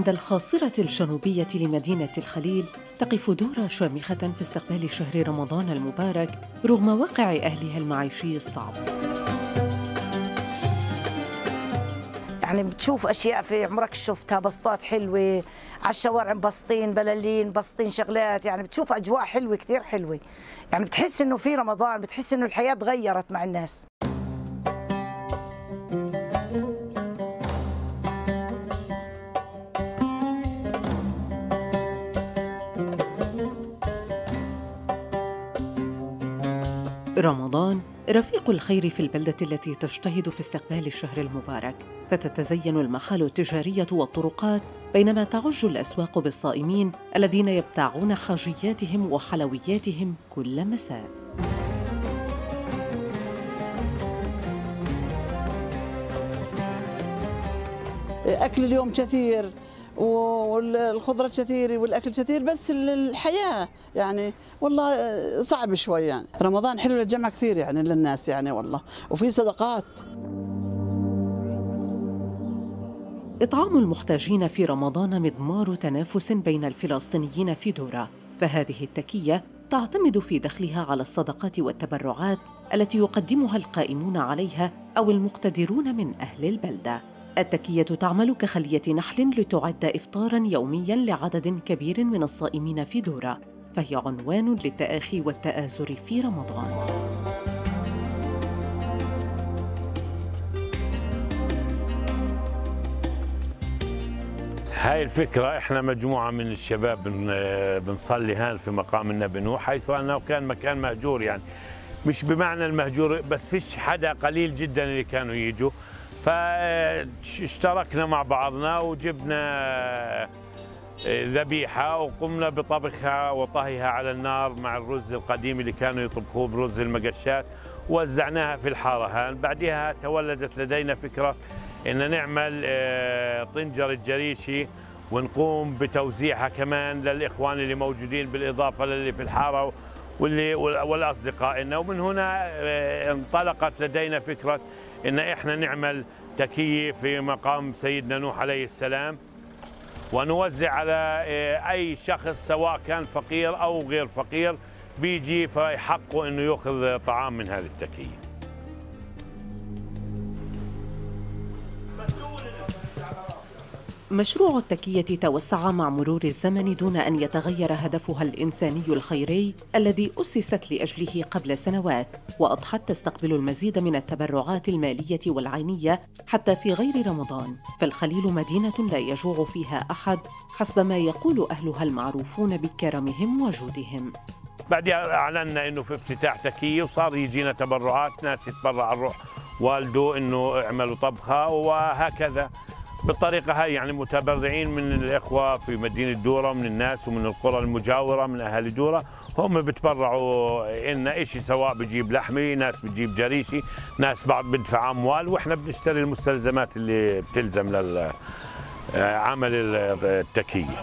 عند الخاصرة الجنوبية لمدينة الخليل تقف دورة شامخة في استقبال شهر رمضان المبارك رغم واقع أهلها المعيشي الصعب. يعني بتشوف أشياء في عمرك شفتها، بسطات حلوة على الشوارع، بسطين بلالين، بسطين شغلات، يعني بتشوف أجواء حلوة كثير حلوة، يعني بتحس إنه في رمضان، بتحس إنه الحياة تغيرت مع الناس. رمضان رفيق الخير في البلدة التي تجتهد في استقبال الشهر المبارك، فتتزين المخال التجارية والطرقات بينما تعج الأسواق بالصائمين الذين يبتاعون حاجياتهم وحلوياتهم كل مساء. أكل اليوم كثير والخضرة كثير والأكل كثير، بس الحياة يعني والله صعب شوي. يعني رمضان حلو للجمع كثير يعني للناس يعني والله، وفي صدقات. إطعام المحتاجين في رمضان مضمار تنافس بين الفلسطينيين في دورة، فهذه التكية تعتمد في دخلها على الصدقات والتبرعات التي يقدمها القائمون عليها أو المقتدرون من أهل البلدة. التكية تعمل كخلية نحل لتعد إفطاراً يومياً لعدد كبير من الصائمين في دورة، فهي عنوان للتآخي والتآزر في رمضان. هاي الفكرة احنا مجموعة من الشباب بنصلي هان في مقام النبي نوح، حيث انه كان مكان مهجور، يعني مش بمعنى المهجور بس فيش حدا، قليل جدا اللي كانوا يجوا، فاشتركنا مع بعضنا وجبنا ذبيحة وقمنا بطبخها وطهيها على النار مع الرز القديم اللي كانوا يطبخوه برز المقشات، ووزعناها في الحارة هان. بعدها تولدت لدينا فكرة إن نعمل طنجرة جريشي ونقوم بتوزيعها كمان للإخوان اللي موجودين بالإضافة للي في الحارة والأصدقاء. ومن هنا انطلقت لدينا فكرة إن إحنا نعمل تكية في مقام سيدنا نوح عليه السلام، ونوزع على أي شخص سواء كان فقير أو غير فقير بيجي فيحقه إنه يأخذ طعام من هذه التكية. مشروع التكية توسع مع مرور الزمن دون أن يتغير هدفها الإنساني الخيري الذي أسست لأجله قبل سنوات، وأضحت تستقبل المزيد من التبرعات المالية والعينية حتى في غير رمضان، فالخليل مدينة لا يجوع فيها أحد حسب ما يقول أهلها المعروفون بكرمهم وجودهم. بعدها أعلنا إنه في افتتاح تكية وصار يجينا تبرعات، ناس يتبرع الروح والده إنه اعملوا طبخة، وهكذا بالطريقة هاي يعني متبرعين من الإخوة في مدينة دورة، من الناس ومن القرى المجاورة من أهالي دورة، هم بتبرعوا إن إشي، سواء بجيب لحمي، ناس بتجيب جريشي، ناس بعض بدفع أموال، وإحنا بنشتري المستلزمات اللي بتلزم لعمل التكية.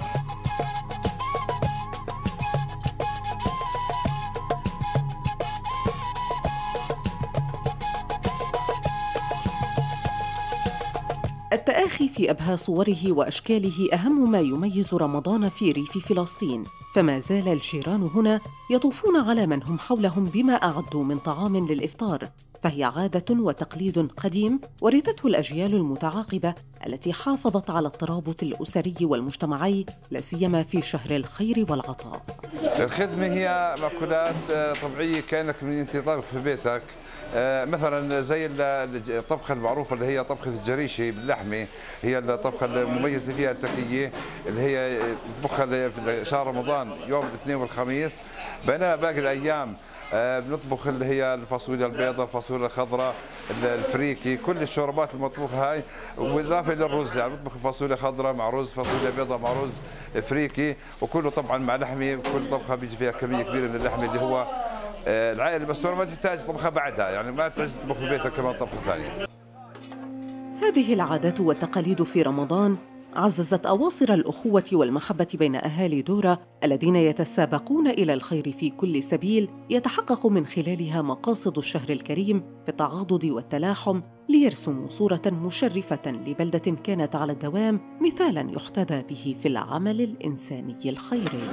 التآخي في أبهى صوره وأشكاله أهم ما يميز رمضان في ريف فلسطين، فما زال الجيران هنا يطوفون على من هم حولهم بما أعدوا من طعام للإفطار، فهي عادة وتقليد قديم ورثته الأجيال المتعاقبة التي حافظت على الترابط الأسري والمجتمعي، لا سيما في شهر الخير والعطاء. الخدمة هي مأكولات طبيعية كأنك أنت طابخ في بيتك، مثلا زي الطبخة المعروفة اللي هي طبخة الجريشي باللحمة، هي الطبخة المميزة فيها التكية اللي هي بطبخها في شهر رمضان يوم الاثنين والخميس، بينما باقي الأيام بنطبخ اللي هي الفاصوليا البيضاء، الفاصوليا الخضراء، الفريكي، كل الشوربات المطبوخة هاي، وإضافة للرز يعني بنطبخ فاصوليا خضراء مع رز، فاصوليا بيضاء مع رز، فريكي، وكله طبعا مع لحمة، كل طبخة بيجي فيها كمية كبيرة من اللحمة اللي هو العائلة بس ما تحتاج طبخها بعدها، يعني ما تحتاج تطبخ في بيتك كمان طبخة ثانية. هذه العادات والتقاليد في رمضان عززت أواصر الأخوة والمحبة بين أهالي دورة الذين يتسابقون إلى الخير في كل سبيل يتحقق من خلالها مقاصد الشهر الكريم بالتعاضد والتلاحم ليرسموا صورة مشرفة لبلدة كانت على الدوام مثالاً يحتذى به في العمل الإنساني الخيري.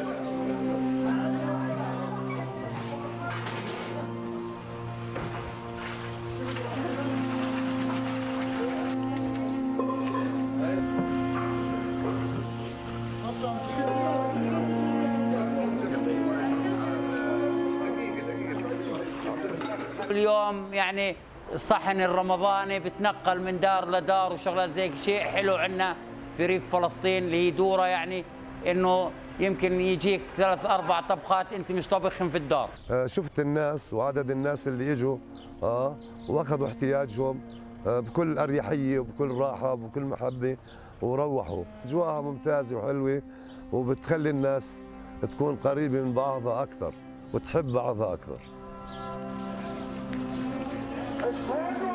اليوم يعني الصحن الرمضاني بتنقل من دار لدار وشغلات زي شيء حلو عندنا في ريف فلسطين اللي هي دوره، يعني انه يمكن يجيك 3-4 طبخات انت مش طابخهم في الدار. شفت الناس وعدد الناس اللي اجوا واخذوا احتياجهم بكل اريحيه وبكل راحه وبكل محبه وروحوا. اجواءها ممتازه وحلوه وبتخلي الناس تكون قريبه من بعضها اكثر وتحب بعضها اكثر.